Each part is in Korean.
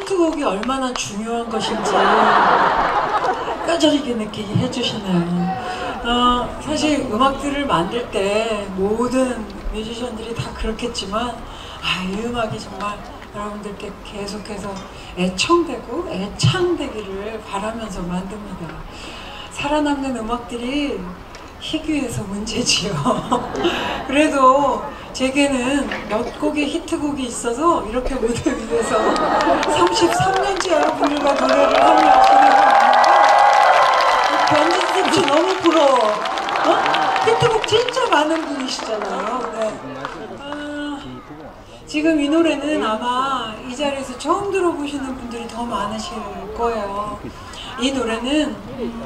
히트곡이 얼마나 중요한 것인지 뼈저리게 느끼게 해주시네요. 사실 음악들을 만들 때 모든 뮤지션들이 다 그렇겠지만 이 음악이 정말 여러분들께 계속해서 애청되고 애창되기를 바라면서 만듭니다. 살아남는 음악들이 희귀해서 문제지요. 그래도 제게는 몇 곡의 히트곡이 있어서 이렇게 무대 위에서 33년째 여러분들과 노래를 하며 변진쌤씨 너무 부러워. 히트곡 진짜 많은 분이시잖아요. 네. 지금 이 노래는 아마 이 자리에서 처음 들어보시는 분들이 더 많으실 거예요. 이 노래는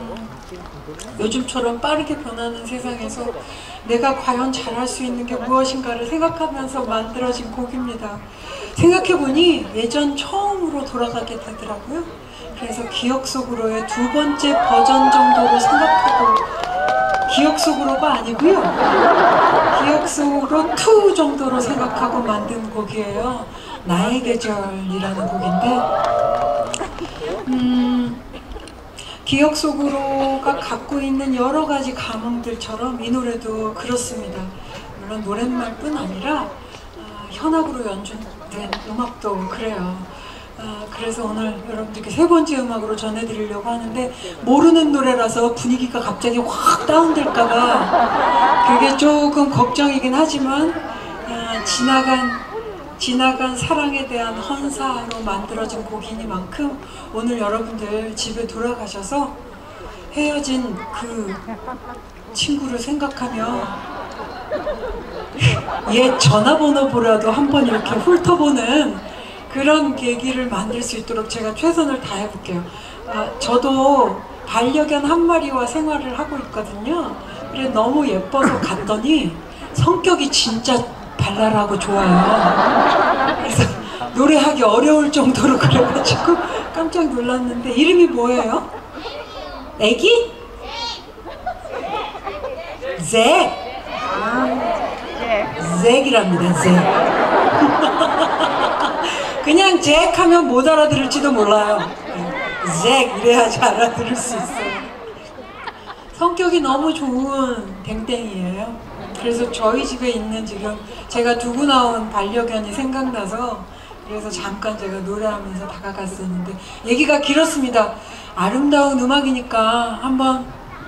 요즘처럼 빠르게 변하는 세상에서 내가 과연 잘할 수 있는 게 무엇인가를 생각하면서 만들어진 곡입니다. 생각해보니 예전 처음으로 돌아가게 되더라고요. 그래서 기억 속으로의 두 번째 버전 정도로 생각하고, 기억 속으로가 아니고요, 기억 속으로 2 정도로 생각하고 만든 곡이에요. 나의 계절이라는 곡인데, 기억 속으로가 갖고 있는 여러 가지 감흥들처럼 이 노래도 그렇습니다. 물론 노랫말뿐 아니라 현악으로 연주된 음악도 그래요. 그래서 오늘 여러분들께 3번째 음악으로 전해드리려고 하는데, 모르는 노래라서 분위기가 갑자기 확 다운될까봐 그게 조금 걱정이긴 하지만 지나간 사랑에 대한 헌사로 만들어진 곡이니만큼 오늘 여러분들 집에 돌아가셔서 헤어진 그 친구를 생각하며 옛 전화번호보라도 한번 이렇게 훑어보는 그런 계기를 만들 수 있도록 제가 최선을 다해볼게요. 저도 반려견 한 마리와 생활을 하고 있거든요. 그래 너무 예뻐서 갔더니 성격이 진짜 발랄하고 좋아요. 그래서 노래하기 어려울 정도로 그래가지고 깜짝 놀랐는데, 이름이 뭐예요? 애기? 잭! 잭이랍니다, 잭. 그냥 잭 하면 못 알아들을지도 몰라요. 잭 이래야지 알아들을 수 있어요. 성격이 너무 좋은 댕댕이에요. 그래서 저희 집에 있는 지금 제가 두고 나온 반려견이 생각나서 그래서 잠깐 제가 노래하면서 다가갔었는데, 얘기가 길었습니다. 아름다운 음악이니까 한번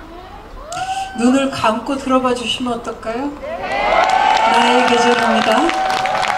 눈을 감고 들어봐 주시면 어떨까요? 나의 계절입니다.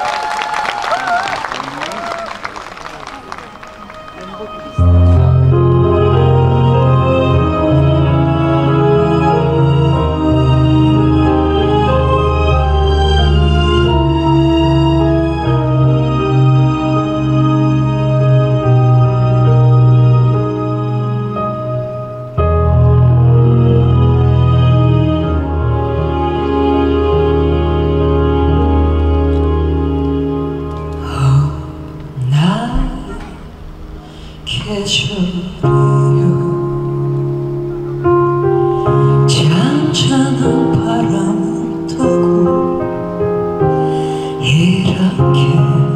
잔잔한 바람을 타고 이렇게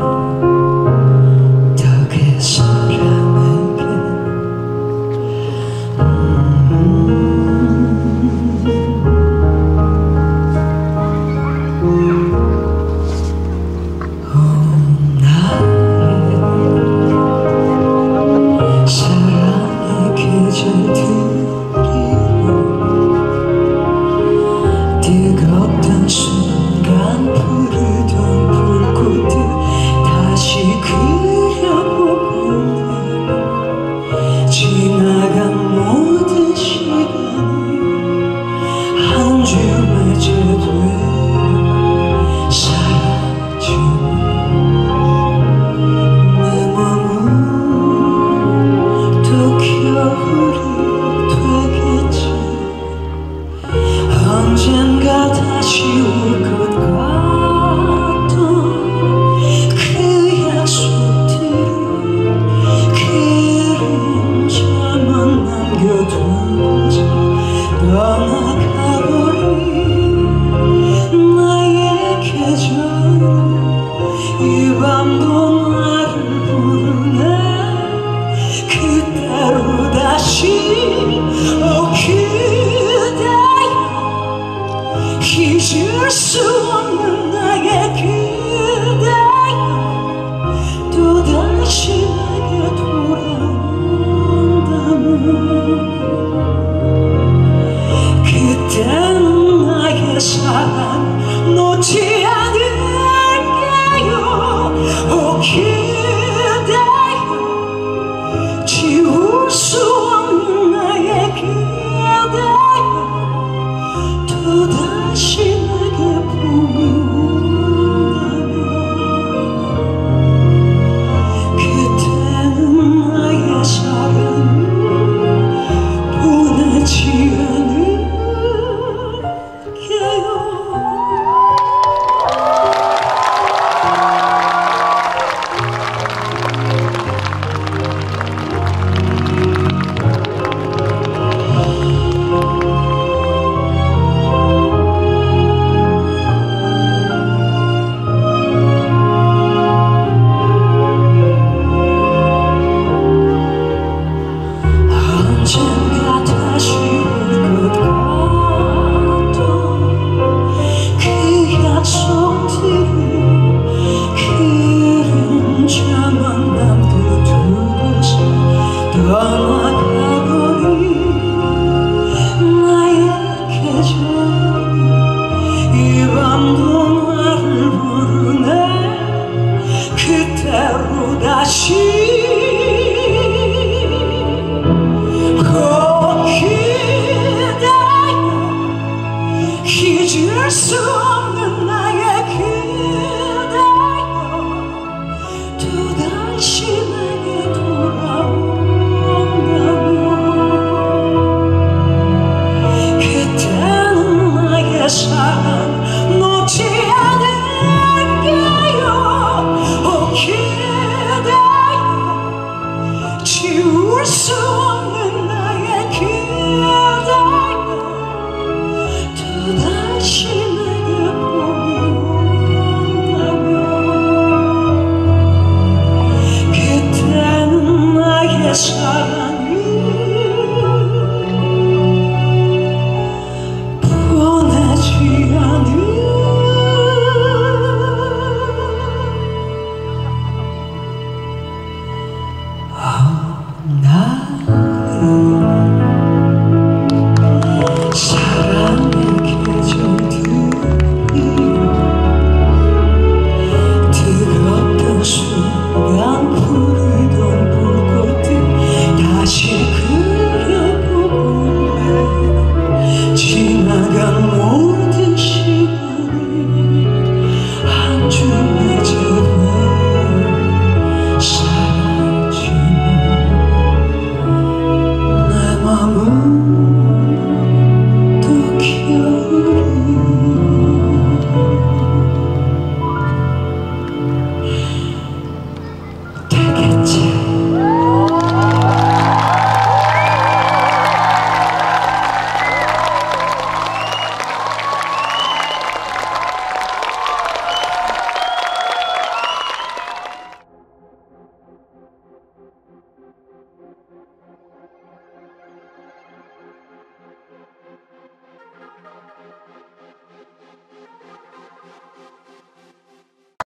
덕에 사람에게 나의 사랑 그때로 다시